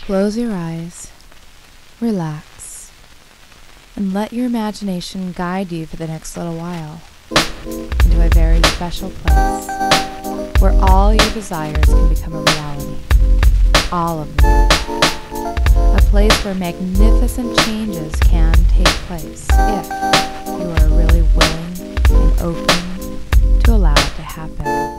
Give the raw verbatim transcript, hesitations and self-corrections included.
Close your eyes, relax, and let your imagination guide you for the next little while into a very special place where all your desires can become a reality. All of them. A place where magnificent changes can take place if you are really willing and open to allow it to happen.